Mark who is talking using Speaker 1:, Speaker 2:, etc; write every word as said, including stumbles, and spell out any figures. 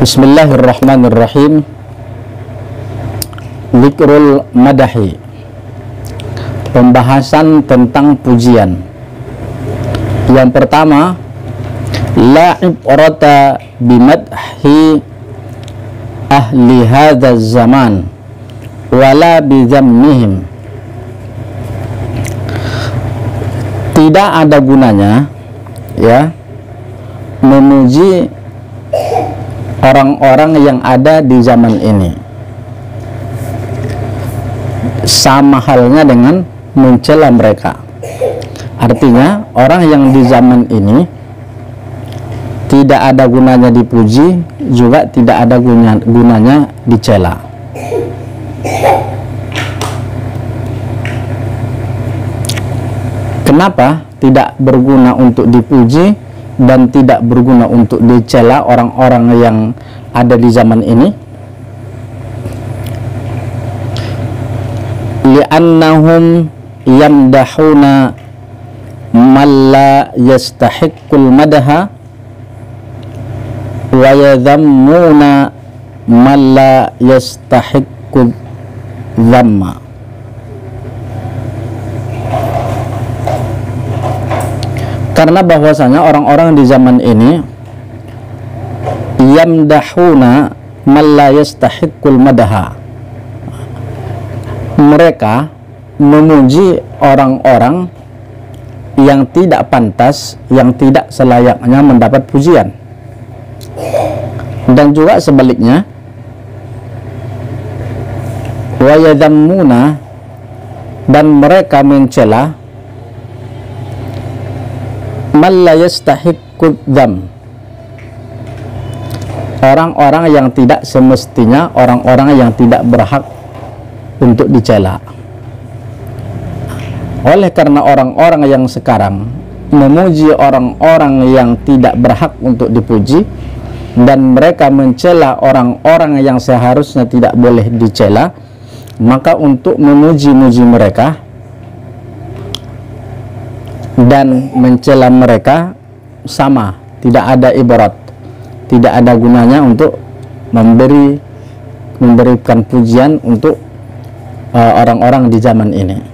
Speaker 1: Bismillahirrahmanirrahim. Zikrul madahi, pembahasan tentang pujian. Yang pertama, la ibrata bimadhi ahli hadza zaman wala bizammihim. Tidak ada gunanya ya memuji orang-orang yang ada di zaman ini, sama halnya dengan mencela mereka. Artinya orang yang di zaman ini tidak ada gunanya dipuji, juga tidak ada gunanya, gunanya dicela. Kenapa tidak berguna untuk dipuji dan tidak berguna untuk dicela orang-orang yang ada di zaman ini? Li'annahum yamdahuna man la yastahiqqul madaha wa yadhammuna man la yastahiqqu dhamma. Karena bahwasanya orang-orang di zaman ini yamdahuna man la yastahiqqul madaha, mereka memuji orang-orang yang tidak pantas, yang tidak selayaknya mendapat pujian. Dan juga sebaliknya, wa yadhammuna, dan mereka mencela man la yastahiqqu dzam, orang-orang yang tidak semestinya, orang-orang yang tidak berhak untuk dicela. Oleh karena orang-orang yang sekarang memuji orang-orang yang tidak berhak untuk dipuji, dan mereka mencela orang-orang yang seharusnya tidak boleh dicela, maka untuk memuji-muji mereka dan mencela mereka sama, tidak ada ibarat, tidak ada gunanya untuk memberi memberikan pujian untuk orang-orang uh, di zaman ini.